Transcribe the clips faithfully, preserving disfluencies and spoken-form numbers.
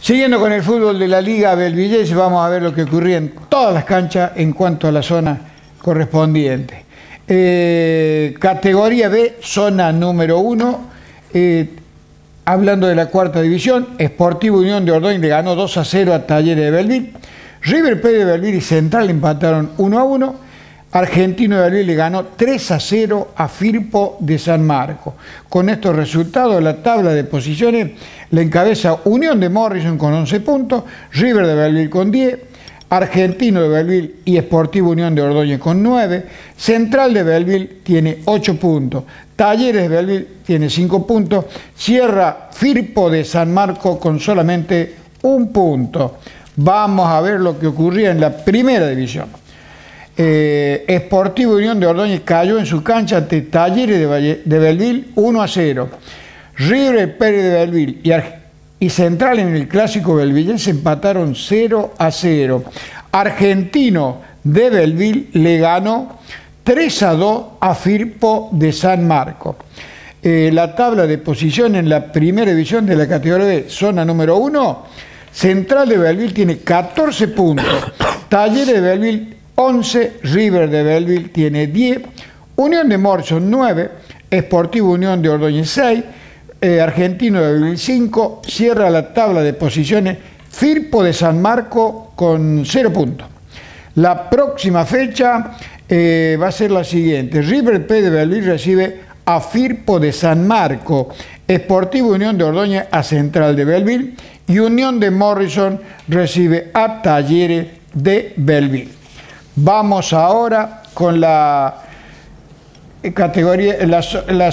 Siguiendo con el fútbol de la Liga Belvillese, vamos a ver lo que ocurría en todas las canchas en cuanto a la zona correspondiente. Eh, categoría B, zona número uno. Eh, hablando de la cuarta división, Sportivo Unión de Ordóñez le ganó dos a cero a Talleres de Belleville. River Plate de Belleville y Central empataron uno a uno. Argentino de Belleville le ganó tres a cero a Firpo de San Marcos. Con estos resultados, la tabla de posiciones la encabeza Unión de Morrison con once puntos, River de Belleville con diez, Argentino de Belleville y Sportivo Unión de Ordóñez con nueve, Central de Belleville tiene ocho puntos, Talleres de Belleville tiene cinco puntos, cierra Firpo de San Marcos con solamente un punto. Vamos a ver lo que ocurría en la primera división. Eh, Sportivo Unión de Ordóñez cayó en su cancha ante Talleres de, Valle, de Belleville uno a cero. River Plate de Belleville y, y Central en el clásico belvillense empataron cero a cero. Argentino de Belleville le ganó tres a dos a Firpo de San Marcos. Eh, la tabla de posición en la primera división de la categoría B, zona número uno, Central de Belleville tiene catorce puntos, Talleres de Belleville once, River de Belleville tiene diez, Unión de Morrison nueve, Sportivo Unión de Ordóñez seis, eh, Argentino de Belleville cinco, cierra la tabla de posiciones Firpo de San Marcos con cero puntos. La próxima fecha eh, va a ser la siguiente: River Plate de Belleville recibe a Firpo de San Marcos, Sportivo Unión de Ordóñez a Central de Belleville y Unión de Morrison recibe a Talleres de Belleville. Vamos ahora con la categoría, la, la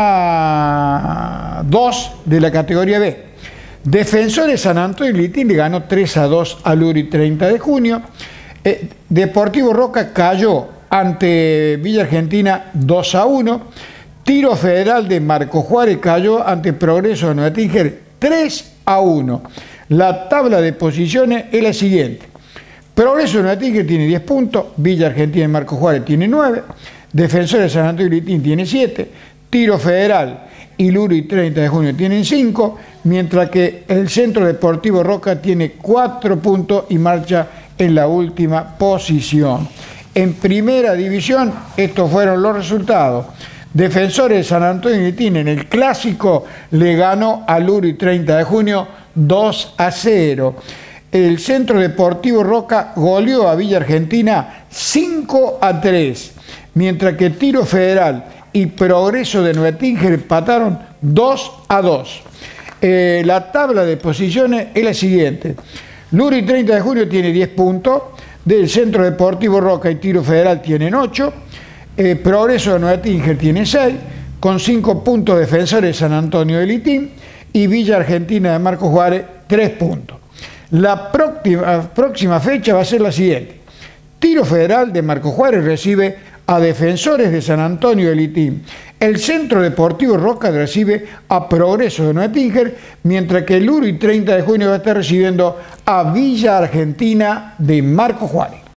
zona dos de la categoría B. Defensores San Antonio y Litín le ganó tres a dos a Luri treinta de junio. Eh, Deportivo Roca cayó ante Villa Argentina dos a uno. Tiro Federal de Marco Juárez cayó ante Progreso de Nueva Tínger tres a uno. La tabla de posiciones es la siguiente: Progreso de Nueva Tíger tiene diez puntos, Villa Argentina y Marco Juárez tiene nueve, Defensores de San Antonio y Litín tiene siete, Tiro Federal y Luri treinta de junio tienen cinco, mientras que el Centro Deportivo Roca tiene cuatro puntos y marcha en la última posición. En primera división, estos fueron los resultados. Defensores de San Antonio y Litín en el clásico le ganó a Luri treinta de junio dos a cero. El Centro Deportivo Roca goleó a Villa Argentina cinco a tres, mientras que Tiro Federal y Progreso de Nueva Tínger empataron dos a dos. Eh, la tabla de posiciones es la siguiente: Luri treinta de junio tiene diez puntos, del Centro Deportivo Roca y Tiro Federal tienen ocho, eh, Progreso de Nueva Tínger tiene seis, con cinco puntos Defensores de San Antonio de Litín y Villa Argentina de Marco Juárez tres puntos. La próxima, próxima fecha va a ser la siguiente: Tiro Federal de Marco Juárez recibe a Defensores de San Antonio de Litín. El Centro Deportivo Roca recibe a Progreso de Nueva Tínger, mientras que el Luri treinta de junio va a estar recibiendo a Villa Argentina de Marco Juárez.